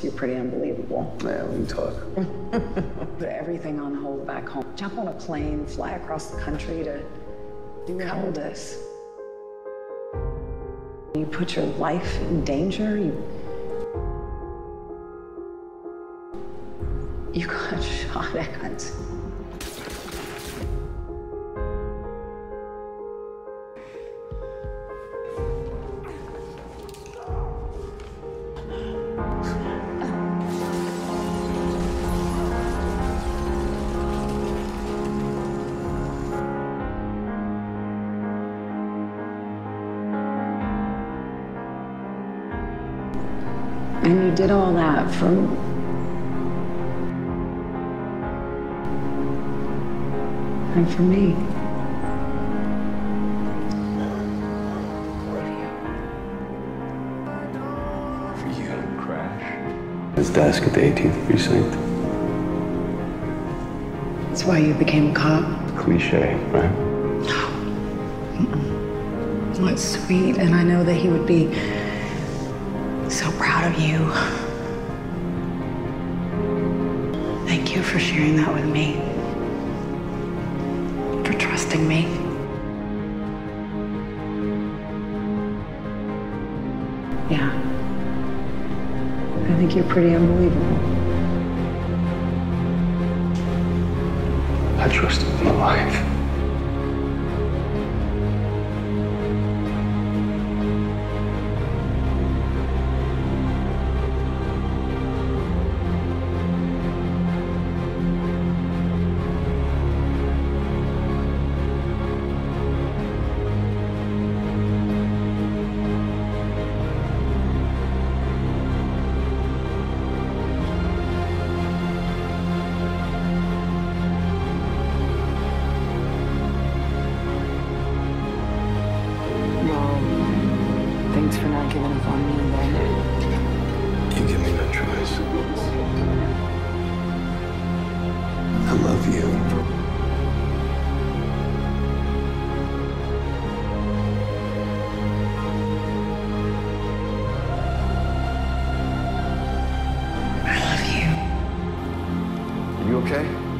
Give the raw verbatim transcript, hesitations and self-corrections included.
you're pretty unbelievable. Yeah, we can talk. Put everything on hold back home. Jump on a plane, fly across the country to do cowardice. You put your life in danger. You, you got shot at. And you did all that from and for me. For you to crash his desk at the eighteenth precinct. That's why you became a cop. Cliche, right? No. Mm-mm. Well, it's sweet, and I know that he would be so proud of you. Thank you for sharing that with me. For trusting me. Yeah. I think you're pretty unbelievable. I trust him with my life. Thanks for not giving up on me then. You give me no choice. I love you. I love you. Are you okay?